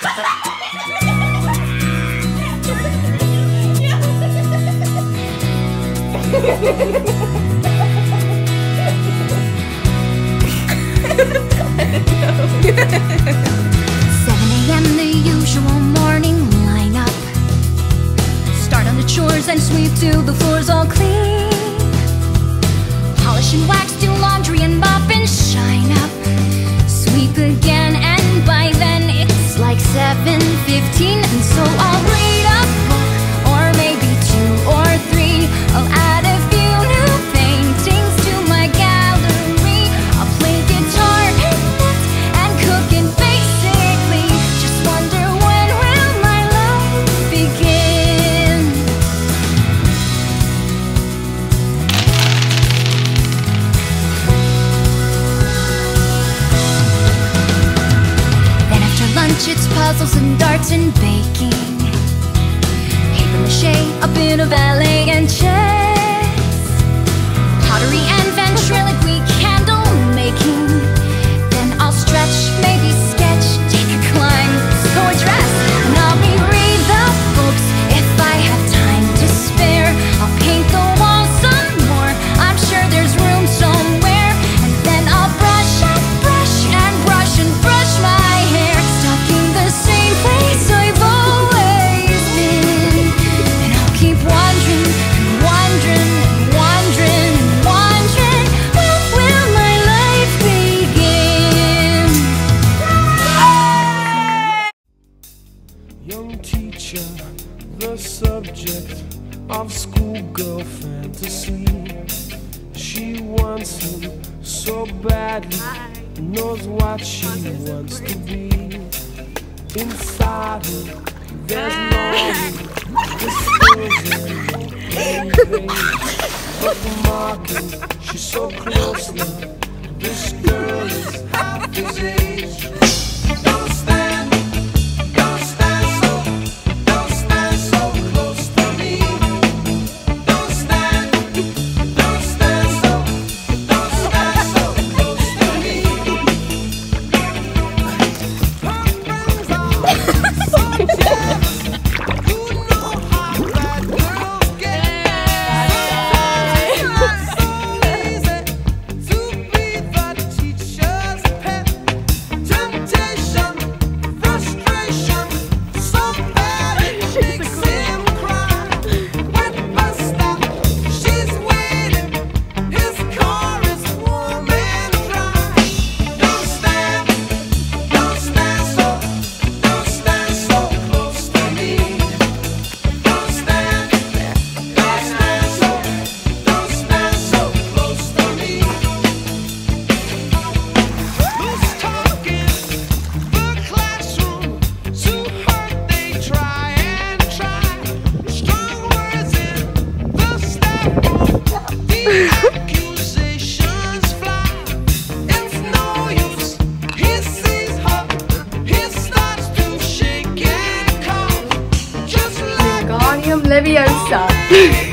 The usual morning lineup. Start on the chores and sweep till the floor's all clean. Polish and wax, do laundry and mop and shine up. Sweep again, and by then it's like 7:15. And so I'll read a book, or maybe 2 or 3. I'll add a few new paintings to my gallery. I'll play guitar and knit and cook and basically just wonder when will my life begin. Then after lunch it's puzzles and darts and baking, paper mache, a bit of ballet and chess, pottery and ventriloquy, candle making. Then I'll stretch, maybe sketch, take a climb, go a dress, and I'll reread the books if I have time to spare. I'll paint the walls some more, I'm sure there's room somewhere. And then I'll brush and brush and brush and brush my hair, stuck in the same place I've always been. And I'll keep wondering and wondering and wondering and wondering, when will my life begin? Young teacher, the subject of schoolgirl fantasy. She wants him so badly, knows what she wants to be. Inside her, there's longing, but the market, she's so close now. This girl is half his age. Don't stand so close to me. Don't stand so close to me. Her friends are so jealous. You know how bad girls get. Sometimes it's not so easy to be the teacher's pet. Temptation, frustration, so bad it makes him cry. When bus stop, she's waiting, his car is warm and dry. Don't stand so close to me. Don't stand so close to me. Who's talking the classroom? To hurt they try and try. Strong words in the staff room. The accusations fly. It's no use. He sees her. He starts to shake and cough. Just like Wingardium Leviosa.